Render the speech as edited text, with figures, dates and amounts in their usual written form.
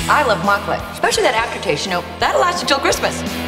I love Mockolate, especially that aftertaste, that'll last until Christmas.